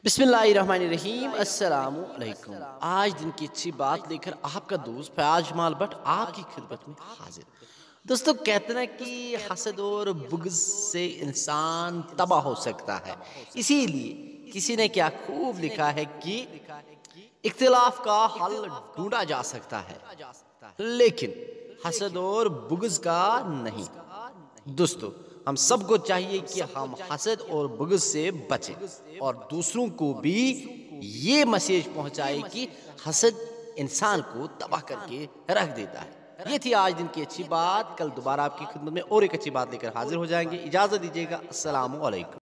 बिस्मिल्लाहिर्रहमानिर्रहीम अस्सलामु अलैकुम। आज दिन की अच्छी बात लेकर आपका दोस्त फयाज जमाल भट्ट आपकी खिदमत में हाजिर। दोस्तों कहते हैं कि हसद और बुग़्ज़ से इंसान तबाह हो सकता है। इसीलिए किसी ने क्या खूब लिखा है कि इख्तिलाफ का हल ढूंढा जा सकता है, लेकिन हसद और बुग़्ज़ का नहीं। दोस्तों हम सबको चाहिए कि हम हसद और बुग़्ज़ से बचें और दूसरों को भी ये मैसेज पहुंचाए कि हसद इंसान को तबाह करके रख देता है। ये थी आज दिन की अच्छी बात। कल दोबारा आपकी खिदमत में और एक अच्छी बात लेकर हाजिर हो जाएंगे। इजाज़त दीजिएगा। अस्सलामु अलैकुम।